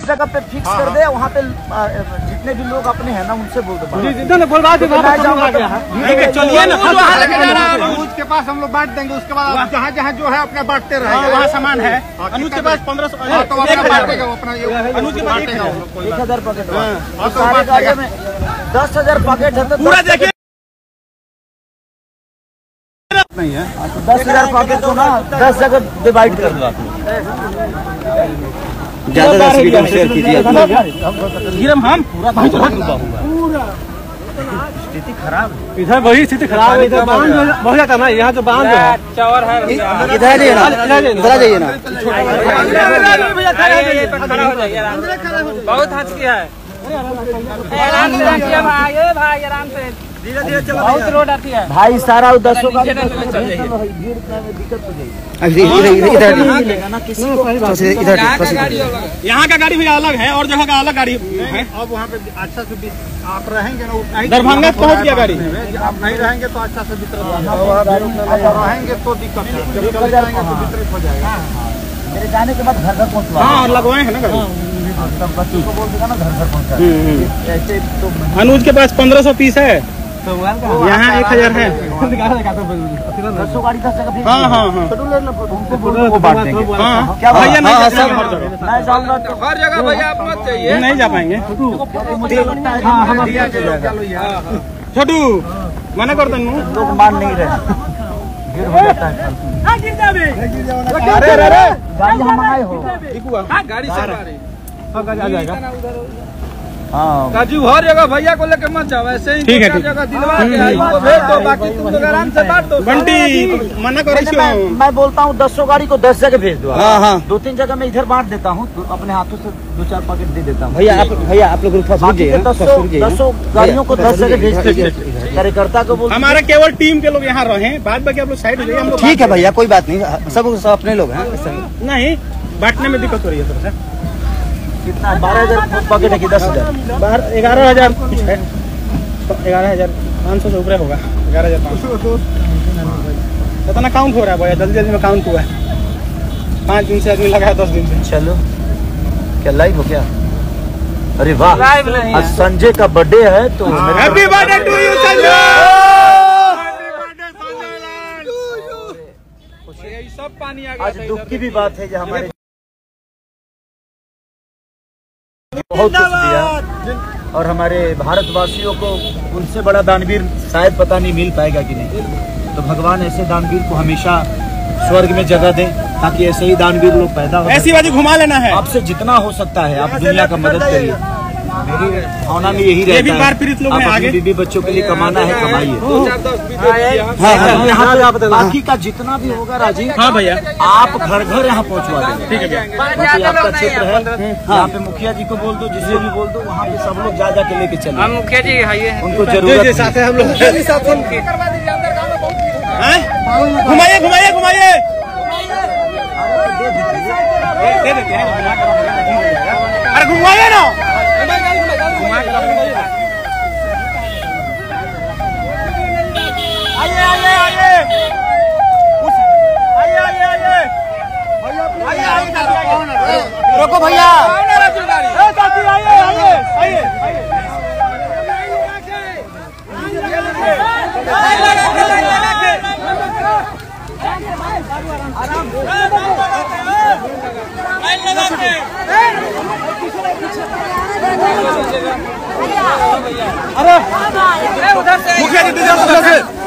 जगह पे फिक्स कर दे, वहाँ पे जितने भी लोग अपने हैं ना उनसे बोल दो। चलिए ना, अनुज के पास हम लोग बांट देंगे, उसके बाद जहाँ जहाँ जो है अपना बांटते रहेंगे। वहाँ सामान है, अनुज के पास 1500 अनुज के पास 1000 पैकेट, सारे गाड़ियों में 10,000 पैकेट है तो पूरा देखिए नहीं है। 10,000 पैकेट को ना 10 जगह डिवाइड कर दो आप लोग। ज्यादा शेयर कीजिए। हम पूरा स्थिति खराब, इधर वही स्थिति खराब है। इधर बांध हो जाता ना, यहाँ तो बांध है, चौर है। इधर जाइए ना, इधर जाइए ना, बहुत हंस किया है। आराम से भाई, आराम से धीरे धीरे चलो, बहुत रोड आती है भाई। सारा 10 का दिक्कत हो जाएगी। यहाँ का गाड़ी भी अलग है और जगह का अलग गाड़ी है। अब वहाँ पे अच्छा से आप रहेंगे ना, दरभंगा पहुँच गया गाड़ी। आप नहीं रहेंगे तो अच्छा से वितरित रहेंगे तो दिक्कत है, जब चले जाएंगे तो वितरित हो जाएगा। मेरे जाने के बाद घर घर पहुँचवा। हाँ, लगवाए हैं ना गाड़ी, सब बच्चों को बोल देगा ना घर घर पहुँचा। ऐसे तो अनुज के पास 1500 पीस है, यहाँ 1000 है। 10 गाड़ी 10 जगह। हाँ हाँ हाँ, उनको बांट देंगे। क्या भैया नहीं मैं जाऊँगा तो हर जगह भैया आप मत चाहिए, नहीं जा पाएंगे। छोटू मना कर दो, लोग मान नहीं रहे, गिर हो जाता है। अरे अरे गाड़ी हम आए हो, गाड़ी से गाड़ी आ जाएगा। हाँ काजू हर जगह भैया को लेकर मत जाओ, ऐसे ही ठीक है, जगह दिलवा के इनको भेज दो, बाकी तुम लोग आराम से बांट दो। बंटी मना करो, मैं बोलता हूँ 10 गाड़ी को 10 जगह भेज दो। हाँ हाँ, 2-3 जगह मैं इधर बांट देता हूँ, अपने हाथों से 2-4 पैकेट दे देता हूँ। भैया आप लोग 10 गाड़ियों को 10 जगह भेज दीजिए। कार्यकर्ता को बोल, हमारा केवल टीम के लोग यहाँ रहे, बाद बाकी आप लोग साइड हो जाइए। हम लोग ठीक है भैया, कोई बात नहीं, सब अपने लोग हैं। नहीं, बांटने में दिक्कत हो रही है थोड़ा सा। कितना 12,000 पैकेट है कि 10,000? 11,000 कुछ है, 11,500 से ऊपर होगा। 11,500 इतना काउंट हो रहा है भैया, जल्दी जल्दी में काउंट हुआ है। 5 दिन से आदमी लगा है, 10 दिन से। चलो, क्या लाइव हो क्या? अरे वाह, आज संजय का बर्थडे है तो happy birthday to you Sanjay. सब पानी आ आज दुख की भी बात है कि हमारे बहुत कुछ दिया और हमारे भारतवासियों को उनसे बड़ा दानवीर शायद पता नहीं मिल पाएगा कि नहीं। तो भगवान ऐसे दानवीर को हमेशा स्वर्ग में जगह दें, ताकि ऐसे ही दानवीर लोग पैदा हो। ऐसी बाजी घुमा लेना है, आपसे जितना हो सकता है आप दुनिया का मदद करिए। मेरी भावना में यही रहता है, आप अपने बीबी बच्चों के लिए कमाना है, कमाइए। बाकी का जितना भी होगा राजीव, हाँ भैया, आप घर घर यहाँ पहुँचवा देंगे। ठीक है भैया, बाकी आपका क्षेत्र है, यहाँ पे मुखिया जी को बोल दो, जिससे भी बोल दो, वहाँ पे सब लोग जा के लेके चले। मुखिया जी उनको जरूरत है। हम लोग घुमाइए घुमाइए घुमाइए, दे देते हैं। अरे घुमाइए ना, आइए आइए आइए रोको भैया, मुखिया जी